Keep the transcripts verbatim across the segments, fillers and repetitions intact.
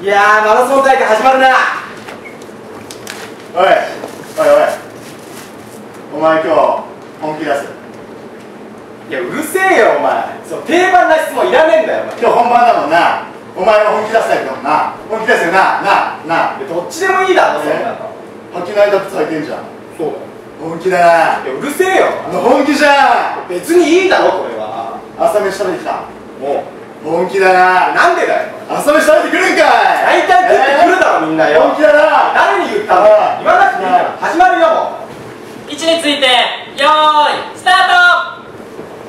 いやー、マラソン大会始まるな。 おいおいおい、お前今日本気出す。 いや、うるせえよお前。そう、定番な質問いらねえんだよお前。 今日本番だもんな。お前は本気出すタイプだもんな。本気出すよな、なな。 どっちでもいいだろ、そんなの。 履きの間靴履いてんじゃん。 そうだよ。 本気だな。 いや、うるせえよ。 本気じゃん。 別にいいだろ、これは。 朝飯食べてきた。 もう本気だな。 なんでだよ。 朝飯食べてくるんかい。 大体食ってくるだろ、みんなよ。 本気だな。 誰に言ったの。言わなくていいから始まるよ。もう位置についてよーいスタート。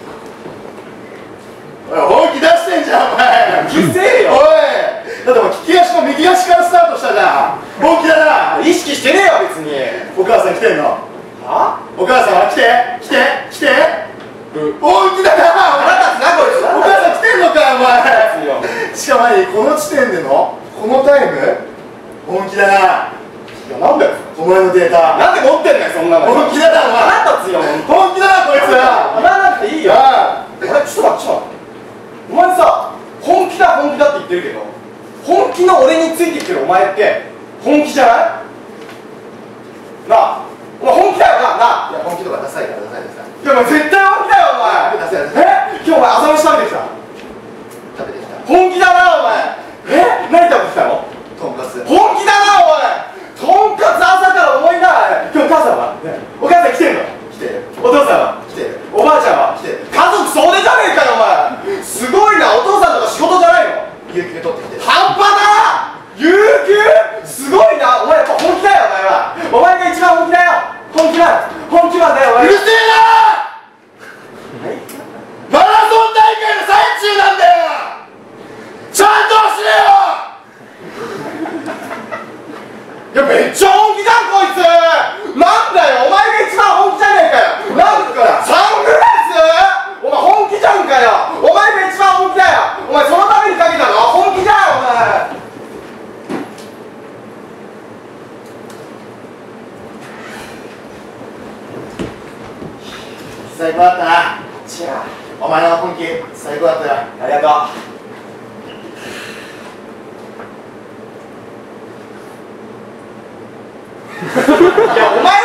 おい、本気出してんじゃんお前。 うるせえよ。 おい、だってもう利き足の右足からスタートしたじゃん。本気だな。 意識してねえよ別に。 お母さん来てんの。 は？ お母さんは来て来て来て。本気だな。 腹立つなこいつ。 お母さん来てんのかお前。 よ。 しかも何、この地点でのこのタイム。本気だな。 いや、なんだよお前のデータなんで持ってんだよそんなの。 本気だなお前。 腹立つよ。 本気だなこいつ。 言わなくていいよ。 ああ、 あれ、ちょっと待ってちょっと待って。お前さ、本気だ本気だって言ってるけど、本気の俺についてきてるお前って本気じゃない？なあ、お前本気だよな。なあ、 いや本気とかダサいからダサいダサい。 いや、お前絶対本気だよお前。 ダサいダサい。 え、今日お前朝飯食べてきた。 食べてきた。 本気だなお前。え、何食べてきたの？ とんかつ。 本気だなお前。とんかつ朝から重いな。今日お母さんは、ね、お母さん来てんの？ 来てる。 お父さんは？ 来てる。 おばあちゃんは？ 来てる。 家族総出じゃねえかよお前。すごいな。お父さんとか仕事じゃないの？ 有給取ってきてる。 半端だ。有給すごいな。お前やっぱ本気だよお前は。お前が一番本気だよ。本気だ。本気なんだよお前。 うるせえな。マラソン大会の最中なんだよ。ちゃんと走れよ。 いや、めっちゃ本気じゃんこいつ。なんだよお前が一番本気じゃねえかよ。なんかサングラス。お前本気じゃんかよ。お前が一番本気だよ。お前そのためにかけたの本気じゃんお前。 最高だったな。 じゃお前の本気最高だったよ。 あ、ありがとう。いや、お前